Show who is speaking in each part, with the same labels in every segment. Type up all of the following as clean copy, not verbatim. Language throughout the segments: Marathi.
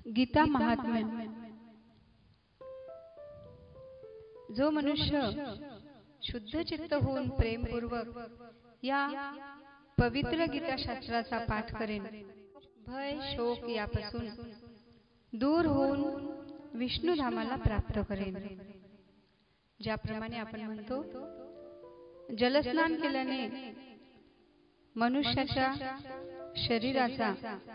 Speaker 1: गीता महात्म्य। जो मनुष्य शुद्ध चित्त होऊन प्रेमपूर्वक या पवित्र गीता शास्त्राचा पाठ करेन, भय शोक यापासून दूर होऊन विष्णू धामाला प्राप्त करेन। ज्याप्रमाणे आपण म्हणतो, जलस्नान केल्याने मनुष्याच्या शरीराचा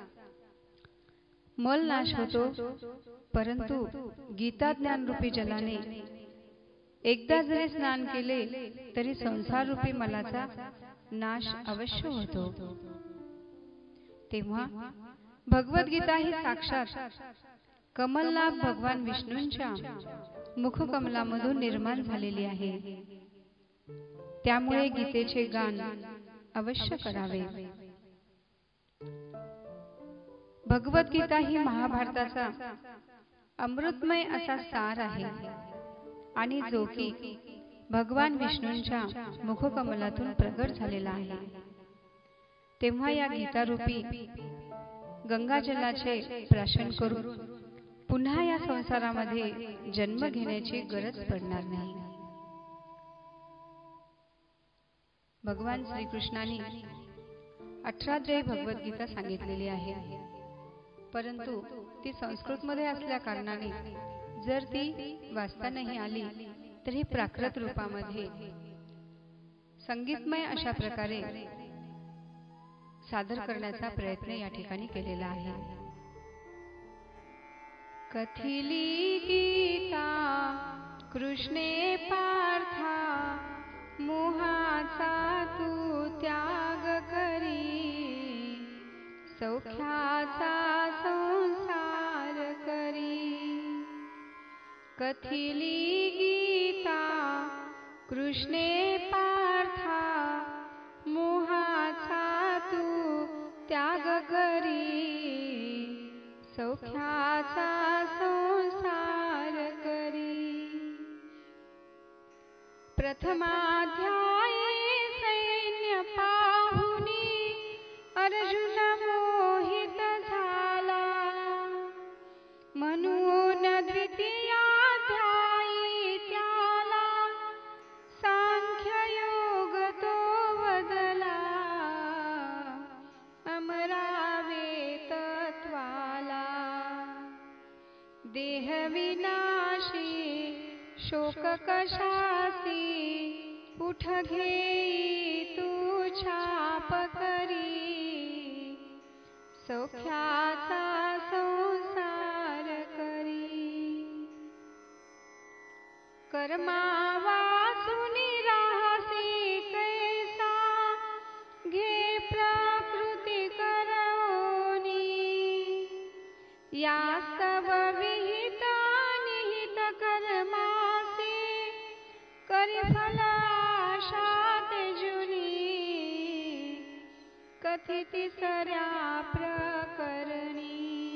Speaker 1: मल नाश होतो, परंतु गीता ज्ञान रूपी जलाने एकदा जरी स्नान केले तरी संसार रूपी मलाचा नाश अवश्य होतो। तेव्हा भगवत गीता ही साक्षात कमलनाभ भगवान विष्णूंच्या मुखकमलामधून निर्माण झालेली आहे। त्यामुळे गीतेचे गान अवश्य करावे। भगवत गीता ही महाभारताचा अमृतमय असा सार आहे आणि जो की भगवान विष्णूंच्या मुखकमलातून प्रगट झालेला आहे। तेव्हा या गीतारूपी गंगाजलाचे प्राशन करून पुन्हा या संसारामध्ये जन्म घेण्याची गरज पडणार नाही। भगवान श्रीकृष्णाने 18 अध्यायी भगवत गीता सांगितलेली आहे, परंतु ती संस्कृत मध्ये असल्या कारणाने जर ती वाचता नाही आली तर ही प्राकृत रूपामध्ये संगीतमय अशा प्रकारे सादर करण्याचा प्रयत्न या ठिकाणी केलेला आहे। कथिली गीता कृष्णे पार्था, मोहाचा तू त्याग करी, सौख्याचा संसार करी। कथिली गीता कृष्णे पार्था, मोहाचा तू त्याग करी, सौख्याचा संसार करी। प्रथमाध्यायी सैन्य पाहुनी अर्जुन मोहित झाला, म्हणून द्वितीयाध्यायी त्याला सांख्य योग तो वदला, अमरावे तत्वाला। देह विनाशी शोक कशासी, उठ घेई तू छाप करी, सौख्याचा संसार करी। कर्मा वाचुनी राहसी कैसा, घे प्रकृती करवोनी, यास्तव विहित निहित कर्मासी, करी फल आशा तेजुनी। कथिती सर्या प्रकरणी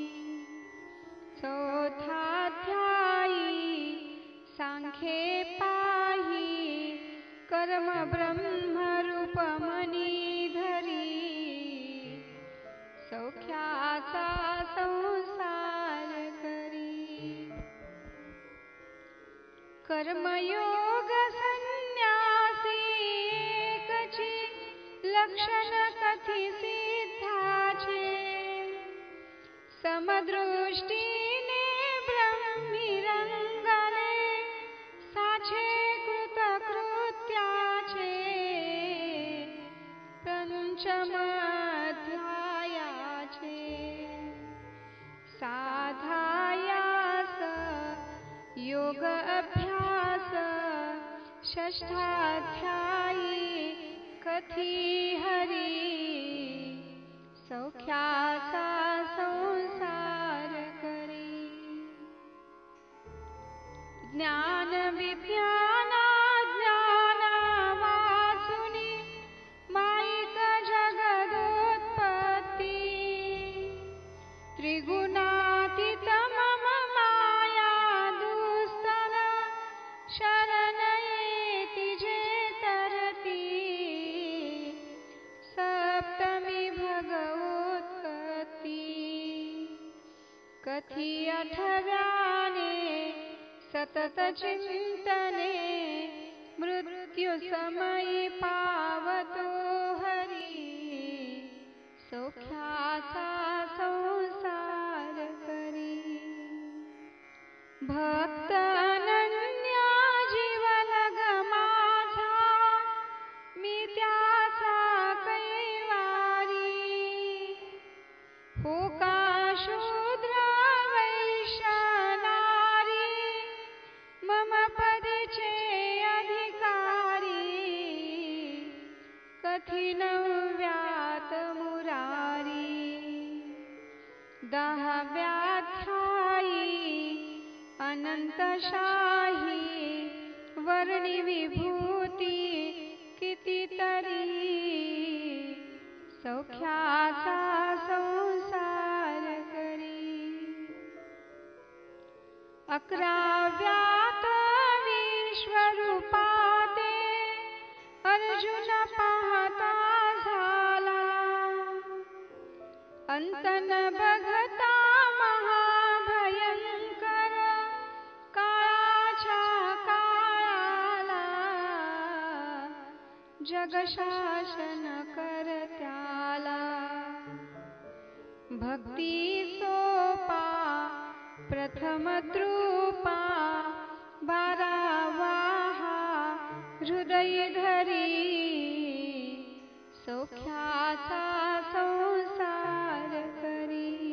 Speaker 1: चौथाध्यायी सांख्ये पाही, कर्म ब्रह्म रूप मनी धरी, सौख्याचा संसार करी। कर्मयोग संन्यासी एकची, लक्षण कथी सिद्धाचे, समदृष्टीने ब्रह्मी रंगले, साचे कृतकृत्याचे, पंचम अध्यायाचे। साधायास योग अभ्यास, षष्ठाध्यायी कथी हरी, सौख्याचा संसार करी। ज्ञान विज्ञान ज्ञान वाचुनी, माईक जगदोत्पत्ती, त्रिगुणातीत मम माया दुस्तर, शरण येती जे तरती, सप्तमी भगवोत्पत्ती। कथी आठव्याने सतत चिंतने मृत्यू समयी पावतो हरी सौख्याचा संसार करी भक्त अनन्य जीवलग माझा मी त्याचा कैवारी हो का शूद्र वैश्य नारी मम पदीचे अधिकारी कथी नव्यात मुरारी दहाव्याध्यायी अनंतशाही वर्णी विभूती कितीतरी सौख्याचा संसार करी 11व्यात विश्वरूपाते अर्जुन पाहता झाला अंत न बघता महाभयंकर काळाच्या काळाला जगशासन करत्याला भक्ती सोपा प्रथम तृपा 12वा हृदय धरी सौख्याचा संसार करी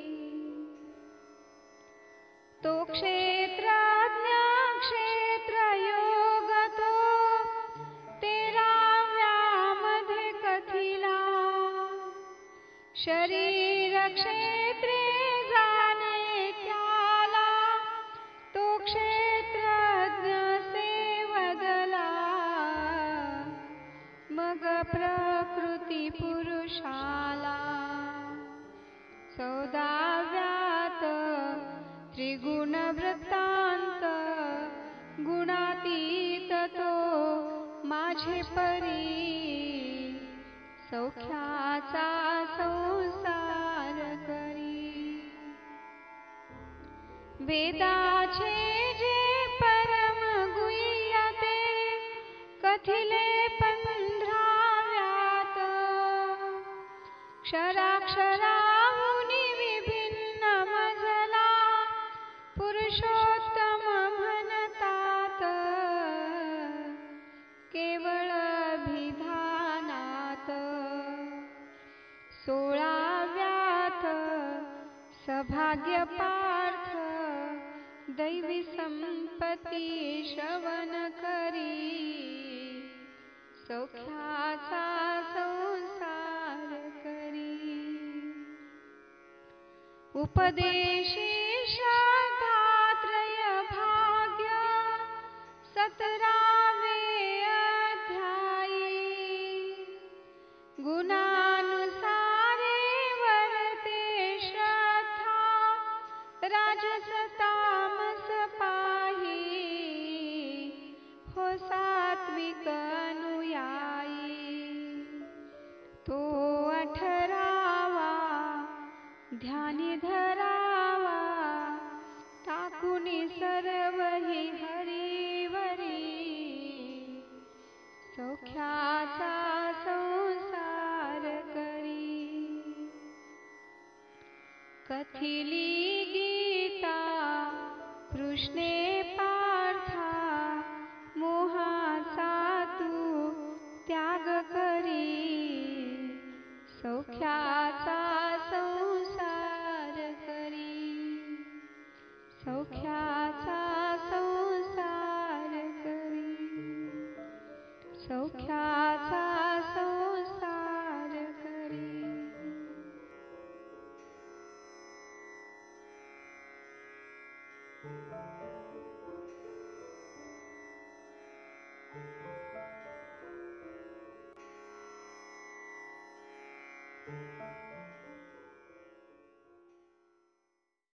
Speaker 1: तो क्षेत्रज्ञ क्षेत्रयोग तो 13व्यामध्ये कथिला शरीर क्षेत्रे जाणे त्याला तो क्षेत्रज्ञ सेवदला मग प्रकृती पुरुषाला 14व्यात त्रिगुण वृत्तांत गुणातीत तो माझे परी सौख्याचा संसार करी वेदाचे जे परम गुह्य ते कथिले 15व्यात क्षराक्षराहुनी विभिन्न मजला पुरुषोत्तम म्हणतात केवळ अभिधानात 16व्यात सभाग्य पार्थ दैवी संपत्ती श्रवण करी सौख्याचा संसार करी उपदेशी श्रद्धात्रय भाग्य 17वे अध्यायी गुणानुसारे वर्ते श्रद्धा राजस तामस पाही हो सात्विक अनुयायी तो 18वा ध्यानी धरावा टाकुनी सर्वही हरिवरी सौख्याचा संसार करी कथिली गीता कृष्णे पार्था मोहाचा तू त्याग करी सौख्याचा संसार करी सौख्याचा संसार करी सौख्या